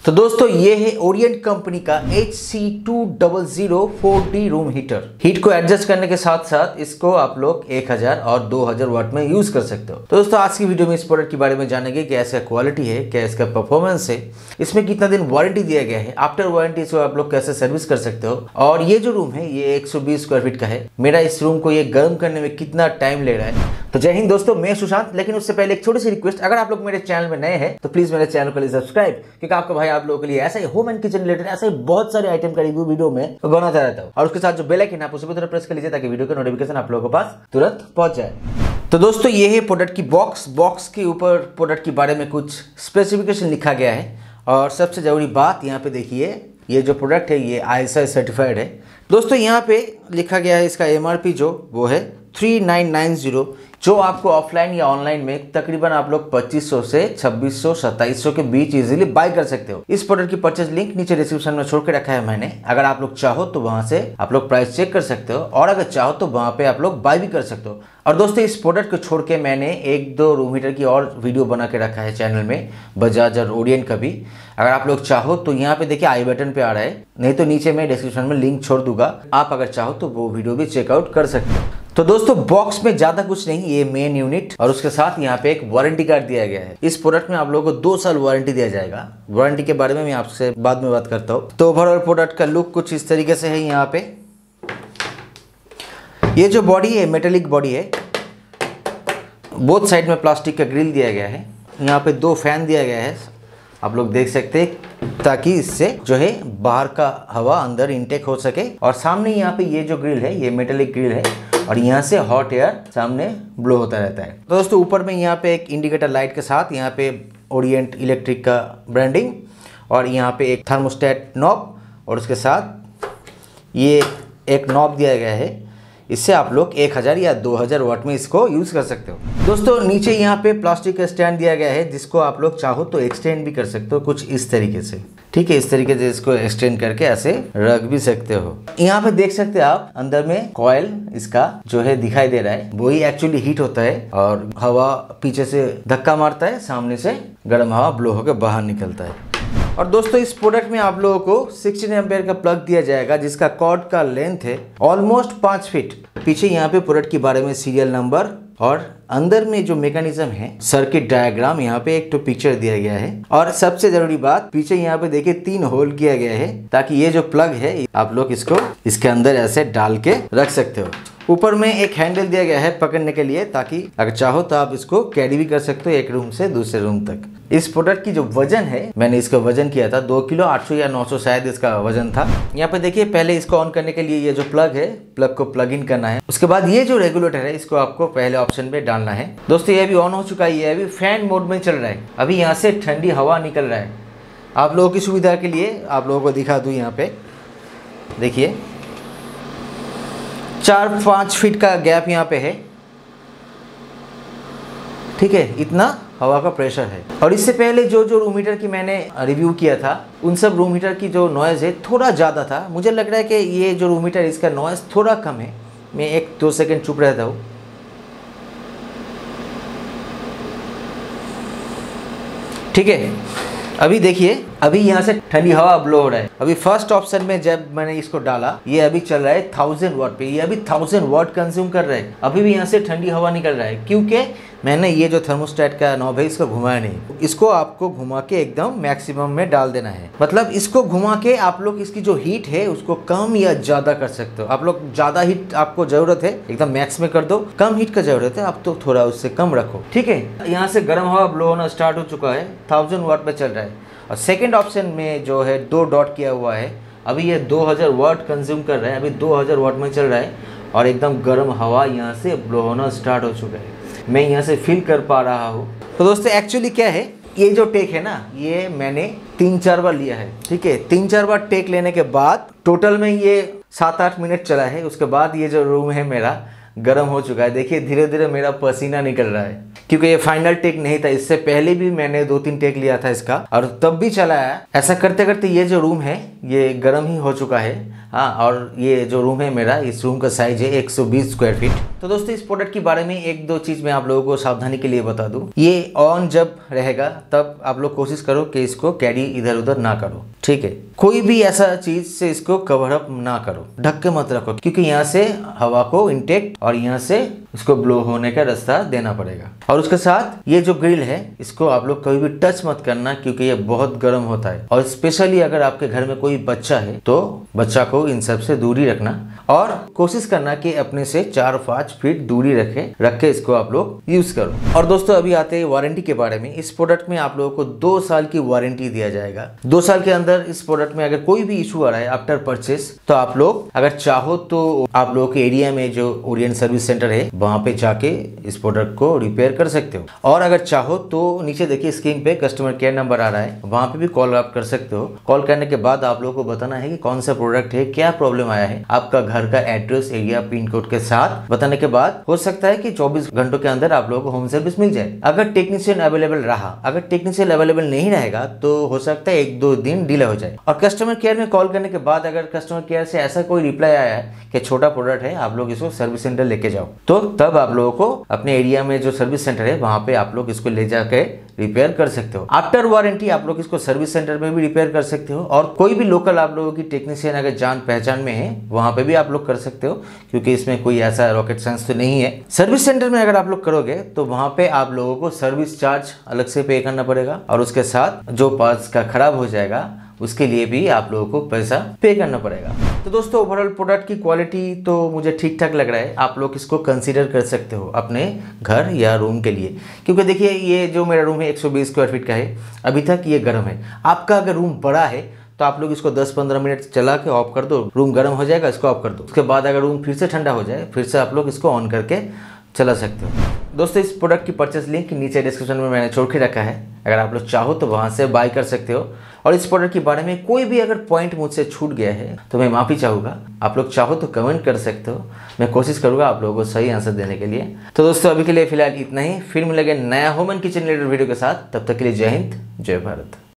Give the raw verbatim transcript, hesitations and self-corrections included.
तो दोस्तों ये है ओरिएंट कंपनी का H C two zero zero four D room heater. Heat को एडजस्ट करने के साथ साथ इसको आप लोग एक हज़ार और दो हज़ार वाट में यूज कर सकते हो। तो दोस्तों आज की वीडियो में इस प्रोडक्ट के बारे में जानेंगे क्या इसका क्वालिटी है, क्या इसका परफॉर्मेंस है, इसमें कितना दिन वारंटी दिया गया है, आफ्टर वारंटी इसको आप लोग कैसे सर्विस कर सकते हो, और ये जो रूम है ये एक सौ बीस स्क्वायर फीट का है। मेरा इस रूम को ये गर्म करने में कितना टाइम ले रहा है। तो जय हिंद दोस्तों, मैं सुशांत। लेकिन उससे पहले एक छोटी सी रिक्वेस्ट, अगर आप लोग मेरे चैनल में नए हैं तो प्लीज मेरे चैनल को सब्सक्राइब, क्योंकि आपका भाई आप लोगों के लिए ऐसा ही होम एंड किचन रिलेटेड ऐसे बहुत सारे आइटम का रिव्यू वीडियो में बनाता रहता हूं। और उसके साथ जो बेल आइकन है आप उसे भी प्रेस कर लीजिए ताकि वीडियो का नोटिफिकेशन आप लोगों के पास तुरंत पहुंच जाए। तो दोस्तों ये है प्रोडक्ट की बॉक्स। बॉक्स के ऊपर प्रोडक्ट के बारे में कुछ स्पेसिफिकेशन लिखा गया है, और सबसे जरूरी बात यहाँ पे देखिए, ये जो प्रोडक्ट है ये आई एस आई सर्टिफाइड है। दोस्तों यहाँ पे लिखा गया है इसका एम आर पी जो वो है थ्री नाइन नाइन ज़ीरो, जो आपको ऑफलाइन या ऑनलाइन में तकरीबन आप लोग पच्चीस सौ से छब्बीस सौ सत्ताईस सौ के बीच इजीली बाय कर सकते हो। इस प्रोडक्ट की परचेज लिंक नीचे डिस्क्रिप्शन में छोड़ के रखा है मैंने। अगर आप लोग चाहो तो वहां से आप लोग प्राइस चेक कर सकते हो, और अगर चाहो तो वहां पे आप लोग बाय भी कर सकते हो। और दोस्तों इस प्रोडक्ट को छोड़ के मैंने एक दो रूम हीटर की और वीडियो बना के रखा है चैनल में, बजाज और ओरिएंट का भी। अगर आप लोग चाहो तो यहाँ पे देखिए आई बटन पे आ रहा है, नहीं तो नीचे मैं डिस्क्रिप्शन में लिंक छोड़ दूंगा, आप अगर चाहो तो वो वीडियो भी चेकआउट कर सकते हो। तो दोस्तों बॉक्स में ज्यादा कुछ नहीं, ये मेन यूनिट और उसके साथ यहाँ पे एक वारंटी कार्ड दिया गया है। इस प्रोडक्ट में आप लोगों को दो साल वारंटी दिया जाएगा। वारंटी के बारे में मैं आपसे बाद में बात करता हूँ। तो ओवरऑल प्रोडक्ट का लुक कुछ इस तरीके से है। यहाँ पे ये जो बॉडी है मेटेलिक बॉडी है, बोथ साइड में प्लास्टिक का ग्रिल दिया गया है। यहाँ पे दो फैन दिया गया है, आप लोग देख सकते हैं, ताकि इससे जो है बाहर का हवा अंदर इनटेक हो सके। और सामने यहाँ पे ये जो ग्रिल है ये मेटेलिक ग्रिल है, और यहाँ से हॉट एयर सामने ब्लो होता रहता है। तो दोस्तों ऊपर में यहाँ पे एक इंडिकेटर लाइट के साथ यहाँ पे ओरिएंट इलेक्ट्रिक का ब्रांडिंग, और यहाँ पे एक थर्मोस्टेट नॉब, और उसके साथ ये एक नॉब दिया गया है। इससे आप लोग एक हज़ार या दो हज़ार वाट में इसको यूज कर सकते हो। दोस्तों नीचे यहाँ पे प्लास्टिक का स्टैंड दिया गया है, जिसको आप लोग चाहो तो एक्सटेंड भी कर सकते हो कुछ इस तरीके से। ठीक है, इस तरीके से इसको एक्सटेंड करके ऐसे रख भी सकते हो। यहाँ पे देख सकते हैं आप, अंदर में कॉइल इसका जो है दिखाई दे रहा है, वही एक्चुअली हीट होता है, और हवा पीछे से धक्का मारता है, सामने से गर्म हवा ब्लो होकर बाहर निकलता है। और दोस्तों इस प्रोडक्ट में आप लोगों को सोलह एम्पियर का प्लग दिया जाएगा, जिसका कॉर्ड का लेंथ है ऑलमोस्ट पाँच फीट। पीछे यहाँ पे प्रोडक्ट के बारे में सीरियल नंबर, और अंदर में जो मैकेनिज्म है सर्किट डायग्राम, यहाँ पे एक तो पिक्चर दिया गया है। और सबसे जरूरी बात, पीछे यहाँ पे देखिए तीन होल किया गया है, ताकि ये जो प्लग है आप लोग इसको इसके अंदर ऐसे डाल के रख सकते हो। ऊपर में एक हैंडल दिया गया है पकड़ने के लिए, ताकि अगर चाहो तो आप इसको कैरी भी कर सकते हो एक रूम से दूसरे रूम तक। इस प्रोडक्ट की जो वजन है, मैंने इसका वजन किया था दो किलो आठ सौ या नौ सौ शायद इसका वजन था। यहाँ पे देखिए पहले इसको ऑन करने के लिए ये जो प्लग है, प्लग को प्लग इन करना है। उसके बाद ये जो रेगुलेटर है इसको आपको पहले ऑप्शन में डालना है। दोस्तों ये अभी ऑन हो चुका है, ये अभी फैन मोड में चल रहा है। अभी यहाँ से ठंडी हवा निकल रहा है। आप लोगों की सुविधा के लिए आप लोगों को दिखा दूँ, यहाँ पे देखिए चार पाँच फीट का गैप यहाँ पे है। ठीक है, इतना हवा का प्रेशर है। और इससे पहले जो जो रूम हीटर की मैंने रिव्यू किया था, उन सब रूम हीटर की जो नॉइज़ है थोड़ा ज़्यादा था। मुझे लग रहा है कि ये जो रूम हीटर इसका नॉइज़ थोड़ा कम है। मैं एक दो सेकंड चुप रहता हूँ। ठीक है, अभी देखिए, अभी यहाँ से ठंडी हवा ब्लो हो रहा है। अभी फर्स्ट ऑप्शन में जब मैंने इसको डाला, ये अभी चल रहा है थाउजेंड वाट पे, ये अभी थाउजेंड वाट कंज्यूम कर रहा है। अभी भी यहाँ से ठंडी हवा निकल रहा है, क्योंकि मैंने ये जो थर्मोस्टेट का नॉब है इसको घुमाया नहीं। इसको आपको घुमा के एकदम मैक्सिमम में डाल देना है। मतलब इसको घुमा के आप लोग इसकी जो हीट है उसको कम या ज्यादा कर सकते हो। आप लोग ज्यादा हीट आपको जरूरत है एकदम मैक्स में कर दो, कम हीट का जरूरत है आप तो थोड़ा उससे कम रखो। ठीक है, यहाँ से गर्म हवा ब्लो होना स्टार्ट हो चुका है, थाउजेंड वाट पे चल रहा है। और सेकेंड ऑप्शन में जो है दो डॉट किया हुआ है, अभी ये दो हज़ार वाट कंज्यूम कर रहा है, अभी दो हज़ार वाट में चल रहा है, और एकदम गर्म हवा यहाँ से ब्लो होना स्टार्ट हो चुका है। मैं यहाँ से फील कर पा रहा हूँ। तो दोस्तों एक्चुअली क्या है, ये जो टेक है ना, ये मैंने तीन चार बार लिया है। ठीक है, तीन चार बार टेक लेने के बाद टोटल में ये सात आठ मिनट चला है। उसके बाद ये जो रूम है मेरा गर्म हो चुका है। देखिए धीरे धीरे मेरा पसीना निकल रहा है। क्योंकि ये फाइनल टेक नहीं था, इससे पहले भी मैंने दो तीन टेक लिया था इसका और तब भी चला है। ऐसा करते करते ये जो रूम है ये गर्म ही हो चुका है। हाँ, और ये जो रूम है मेरा, इस रूम का साइज है एक सौ बीस स्क्वायर फीट। तो दोस्तों इस प्रोडक्ट के बारे में एक दो चीज मैं आप लोगों को सावधानी के लिए बता दूं। ये ऑन जब रहेगा तब आप लोग कोशिश करो कि इसको कैरी इधर उधर ना करो, ठीक है। कोई भी ऐसा चीज से इसको कवर अप ना करो, ढक के मत रखो, क्योंकि यहाँ से हवा को इंटेक्ट और यहाँ से इसको ब्लो होने का रास्ता देना पड़ेगा। और उसके साथ ये जो ग्रिल है इसको आप लोग कभी भी टच मत करना, क्योंकि ये बहुत गर्म होता है। और स्पेशली अगर आपके घर में कोई बच्चा है तो बच्चा को इन सब से दूरी रखना और कोशिश करना कि अपने से चार पाँच फीट दूरी रखे रख के इसको आप लोग यूज करो। और दोस्तों अभी आते हैं वारंटी के बारे में। इस प्रोडक्ट में आप लोगों को दो साल की वारंटी दिया जाएगा। दो साल के अंदर इस प्रोडक्ट में अगर कोई भी इशू आ रहा है आफ्टर परचेस, तो आप लोग अगर चाहो तो आप लोगों के एरिया में जो ओरिएंट सर्विस सेंटर है वहां पे जाके इस प्रोडक्ट को रिपेयर कर सकते हो। और अगर चाहो तो नीचे देखिए स्क्रीन पे कस्टमर केयर नंबर आ रहा है, वहां पे भी कॉल आप कर सकते हो। कॉल करने के बाद आप लोगों को बताना है कि कौन सा प्रोडक्ट है, क्या प्रॉब्लम आया है, आपका घर का एड्रेस, एरिया, पिन कोड के साथ बताने के बाद हो सकता है कि चौबीस घंटों के अंदर आप लोगों को होम सर्विस मिल जाए। अगर टेक्नीशियन अवेलेबल रहा, अगर टेक्नीशियन अवेलेबल नहीं रहेगा तो हो सकता है एक दो दिन डिले हो जाए। और कस्टमर केयर में कॉल करने के बाद अगर कस्टमर केयर से ऐसा कोई रिप्लाई आया है कि छोटा प्रोडक्ट है, आप लोग इसको सर्विस सेंटर लेके जाओ, तो तब आप लोगों को अपने एरिया में जो सर्विस सेंटर है वहां पे आप लोग इसको ले जाके रिपेयर कर सकते हो। आफ्टर वारंटी आप लोग इसको सर्विस सेंटर में भी रिपेयर कर सकते हो, और कोई भी लोकल आप लोगों की टेक्नीशियन अगर जान पहचान में है वहां पे भी आप लोग कर सकते हो, क्योंकि इसमें कोई ऐसा रॉकेट साइंस तो नहीं है। सर्विस सेंटर में अगर आप लोग करोगे तो वहां पे आप लोगों को सर्विस चार्ज अलग से पे करना पड़ेगा, और उसके साथ जो पार्ट्स का खराब हो जाएगा उसके लिए भी आप लोगों को पैसा पे करना पड़ेगा। तो दोस्तों ओवरऑल प्रोडक्ट की क्वालिटी तो मुझे ठीक ठाक लग रहा है। आप लोग इसको कंसीडर कर सकते हो अपने घर या रूम के लिए, क्योंकि देखिए ये जो मेरा रूम है एक सौ बीस स्क्वायर फीट का है, अभी तक ये गर्म है। आपका अगर रूम बड़ा है तो आप लोग इसको दस पंद्रह मिनट चला के ऑफ कर दो, रूम गर्म हो जाएगा, इसको ऑफ कर दो। उसके बाद अगर रूम फिर से ठंडा हो जाए फिर से आप लोग इसको ऑन करके चला सकते हो। दोस्तों इस प्रोडक्ट की परचेस लिंक नीचे डिस्क्रिप्शन में मैंने छोड़ के रखा है, अगर आप लोग चाहो तो वहां से बाय कर सकते हो। और इस प्रोडक्ट के बारे में कोई भी अगर पॉइंट मुझसे छूट गया है तो मैं माफ़ी चाहूँगा। आप लोग चाहो तो कमेंट कर सकते हो, मैं कोशिश करूँगा आप लोगों को सही आंसर देने के लिए। तो दोस्तों अभी के लिए फिलहाल इतना ही, फिर मिलेंगे नया home and kitchen related video के साथ। तब तक के लिए जय हिंद, जय भारत।